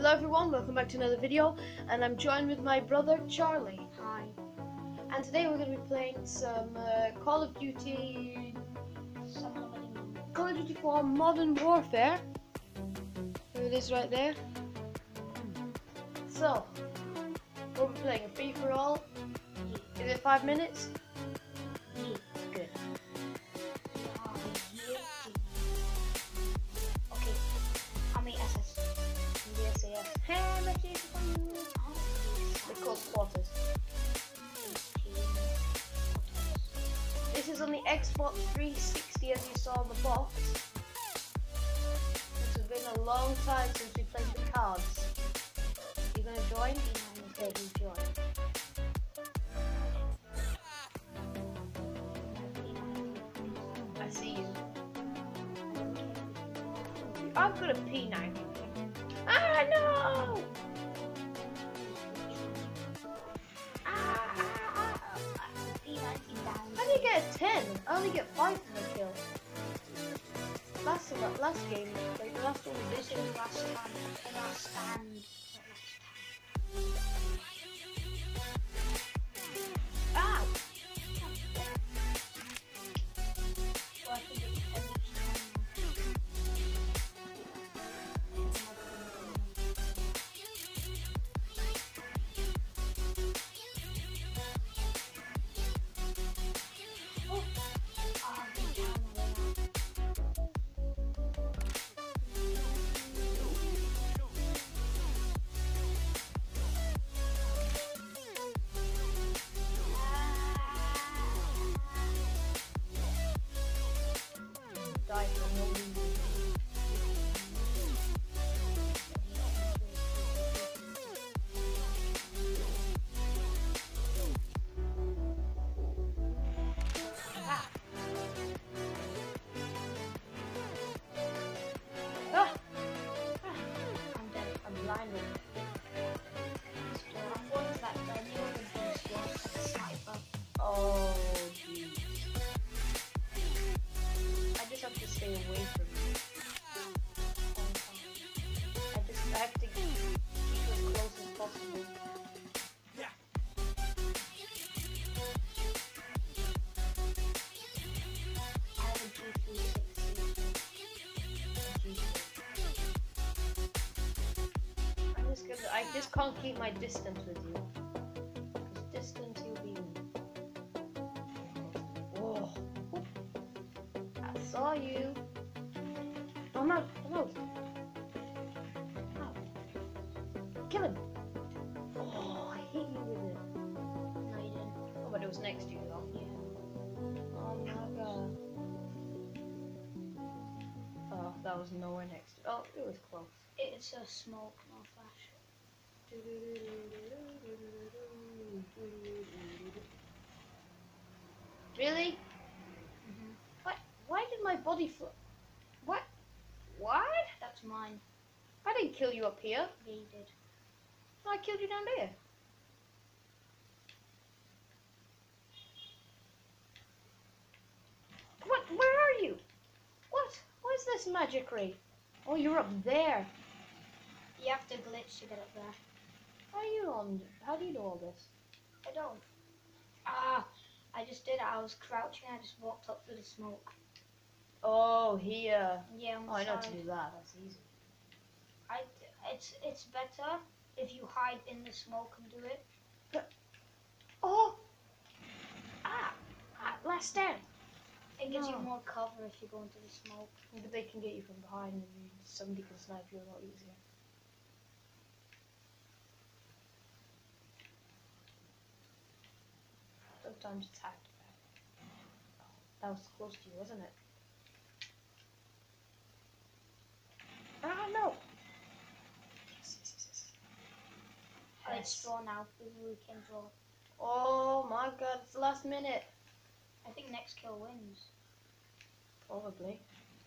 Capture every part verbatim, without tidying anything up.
Hello everyone, welcome back to another video, and I'm joined with my brother Charlie. Hi. And today we're going to be playing some uh, Call of Duty... Call of Duty four Modern Warfare. There it is right there. So, we'll be playing a free for all. Is it five minutes? Yeah. Good. Oh, yeah. Okay. How many S S? The S A S. Hey, Mickey, they're called quarters. This is on the Xbox three sixty, as you saw in the box. This has been a long time since we played the cards. You gonna join? Okay, you join. I see you. I've got a P ninety. Ah no! Ah, ah, ah, ah. P ninety down. How do you get a ten? I only get five from a kill. Last last game, like the last one we This did. was last time. Last time. Ah! Well, I think it's every time. Oh, ah, we down there. Die for no reason. Ah! Ah! I'm dead. I'm blinded. So I'm going to that venue and just lost the sniper. Oh, jeez. I just have to stay away from you. I just I have to keep as close as possible. I have a G three sixty. I'm just gonna. I just can't keep my distance with you. Because distance you'll be. Whoa! I saw you. Oh no! No! Kill him! Oh, I hit you with it. No, you didn't. Oh, but it was next to you though. Yeah. Oh my god. Oh, that was nowhere next to. Oh, it was close. It's a smoke, no flash. Really? Mm-hmm. What? Why did my body fl- What? What? That's mine. I didn't kill you up here. Yeah, you did. I killed you down there. What? Where are you? What? What is this magic ray? Oh, you're up there. You have to glitch to get up there. How are you on? How do you know all this? I don't. Ah, I just did it. I was crouching. I just walked up through the smoke. Oh, here. Yeah, on the Oh, I know how side. to do that. That's easy. I, it's it's better if you hide in the smoke and do it. Oh! Ah! Ah! Last stand. It gives you No. more cover if you go into the smoke. But they can get you from behind and somebody can snipe you a lot easier. Sometimes it's hacked back. That was close to you, wasn't it? Ah, no! Yes, yes, yes, yes. Let's draw now. Maybe we can draw. Oh my god, it's the last minute. I think next kill wins. Probably.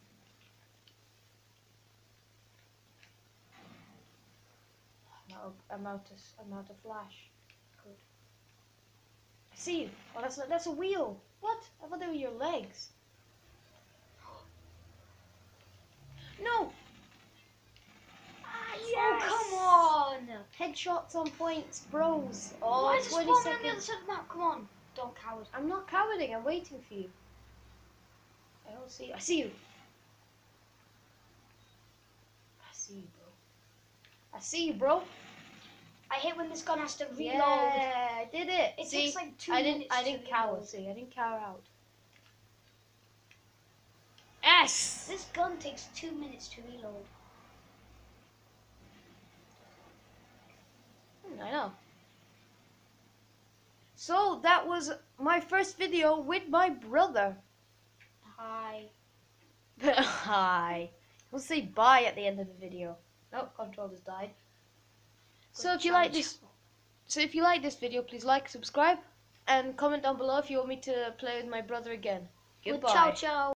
I'm out, I'm out of, I'm out of flash. Good. I see you. Oh, that's not, that's a wheel. What? I thought they were your legs. No! Ah, yes! Oh, come on! Headshots on points, bros. Oh, Why is it twenty spawning on the other seconds. side of the map? Come on. Don't coward. I'm not cowarding. I'm waiting for you. I don't see you. I see you. I see you, bro. I see you, bro. I hate when this gun has to reload. Yeah, I did it. It see, takes like two I didn't. minutes I to didn't cower. reload. See, I didn't cower out. Yes. This gun takes two minutes to reload. Hmm, I know. So that was my first video with my brother. Hi. Hi. We'll say bye at the end of the video. Oh, controller's died. So if you like this, so if you like this video, please like, subscribe, and comment down below if you want me to play with my brother again. Goodbye. Ciao, ciao.